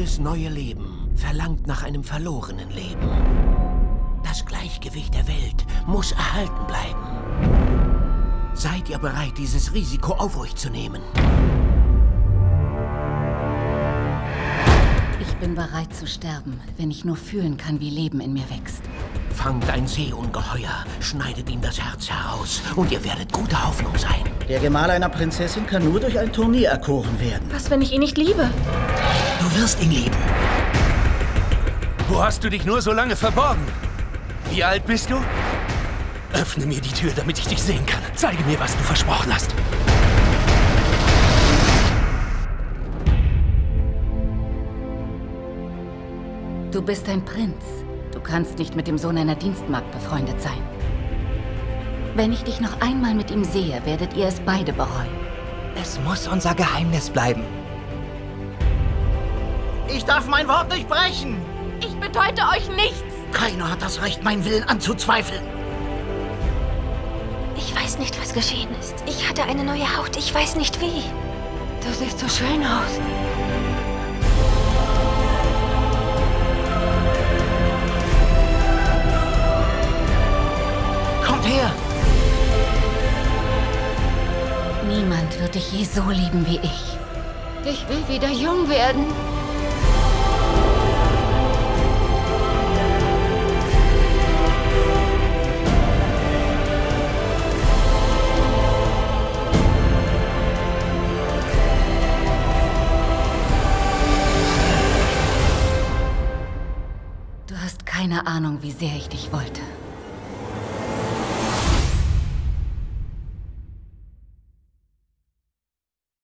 Jedes neue Leben verlangt nach einem verlorenen Leben. Das Gleichgewicht der Welt muss erhalten bleiben. Seid ihr bereit, dieses Risiko auf euch zu nehmen? Ich bin bereit zu sterben, wenn ich nur fühlen kann, wie Leben in mir wächst. Fangt ein Seeungeheuer, schneidet ihm das Herz heraus und ihr werdet gute Hoffnung sein. Der Gemahl einer Prinzessin kann nur durch ein Turnier erkoren werden. Was, wenn ich ihn nicht liebe? Du wirst ihn lieben. Wo hast du dich nur so lange verborgen? Wie alt bist du? Öffne mir die Tür, damit ich dich sehen kann. Zeige mir, was du versprochen hast. Du bist ein Prinz. Du kannst nicht mit dem Sohn einer Dienstmagd befreundet sein. Wenn ich dich noch einmal mit ihm sehe, werdet ihr es beide bereuen. Es muss unser Geheimnis bleiben. Ich darf mein Wort nicht brechen! Ich bedeute euch nichts. Keiner hat das Recht, meinen Willen anzuzweifeln. Ich weiß nicht, was geschehen ist. Ich hatte eine neue Haut. Ich weiß nicht wie. Du siehst so schön aus. Kommt her! Niemand wird dich je so lieben wie ich. Ich will wieder jung werden. Du hast keine Ahnung, wie sehr ich dich wollte.